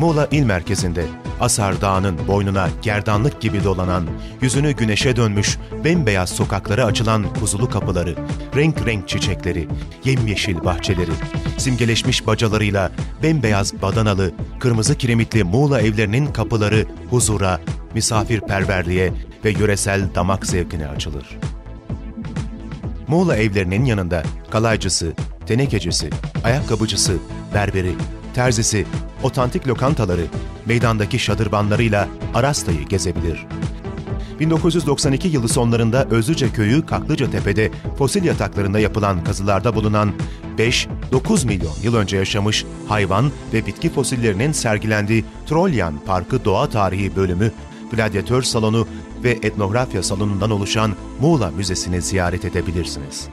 Muğla il merkezinde Asar Dağı'nın boynuna gerdanlık gibi dolanan, yüzünü güneşe dönmüş bembeyaz sokaklara açılan kuzulu kapıları, renk renk çiçekleri, yemyeşil bahçeleri, simgeleşmiş bacalarıyla bembeyaz badanalı, kırmızı kiremitli Muğla evlerinin kapıları huzura, misafirperverliğe ve yöresel damak zevkine açılır. Muğla evlerinin yanında kalaycısı, tenekecisi, ayakkabıcısı, berberi, terzisi, otantik lokantaları, meydandaki şadırbanlarıyla Arasta'yı gezebilir. 1992 yılı sonlarında Özlüce Köyü Kaklıcatepe'de fosil yataklarında yapılan kazılarda bulunan 5-9 milyon yıl önce yaşamış hayvan ve bitki fosillerinin sergilendiği Trolyan Parkı Doğa Tarihi bölümü, gladyatör salonu ve etnografya salonundan oluşan Muğla Müzesi'ni ziyaret edebilirsiniz.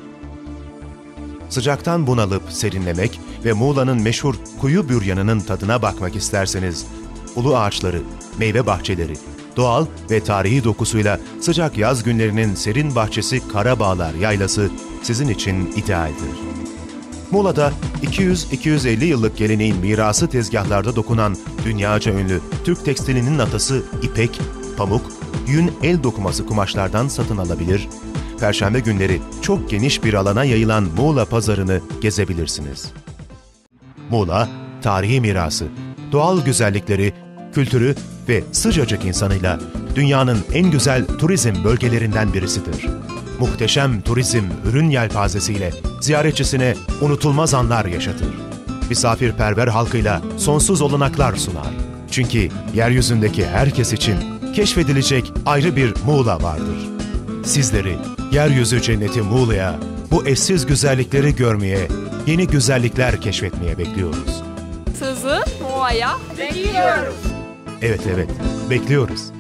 Sıcaktan bunalıp serinlemek ve Muğla'nın meşhur kuyu büryanının tadına bakmak isterseniz, ulu ağaçları, meyve bahçeleri, doğal ve tarihi dokusuyla sıcak yaz günlerinin serin bahçesi Karabağlar Yaylası sizin için idealdir. Muğla'da 200-250 yıllık geleneğin mirası tezgahlarda dokunan dünyaca ünlü Türk tekstilinin atası ipek, pamuk, yün el dokuması kumaşlardan satın alabilir, Perşembe günleri çok geniş bir alana yayılan Muğla Pazarı'nı gezebilirsiniz. Muğla, tarihi mirası, doğal güzellikleri, kültürü ve sıcacık insanıyla dünyanın en güzel turizm bölgelerinden birisidir. Muhteşem turizm ürün yelpazesiyle ziyaretçisine unutulmaz anlar yaşatır. Misafirperver halkıyla sonsuz olanaklar sunar. Çünkü yeryüzündeki herkes için keşfedilecek ayrı bir Muğla vardır. Sizleri yeryüzü cenneti Muğla'ya, bu eşsiz güzellikleri görmeye, yeni güzellikler keşfetmeye bekliyoruz. Sizi Muğla'ya bekliyoruz. Evet, bekliyoruz.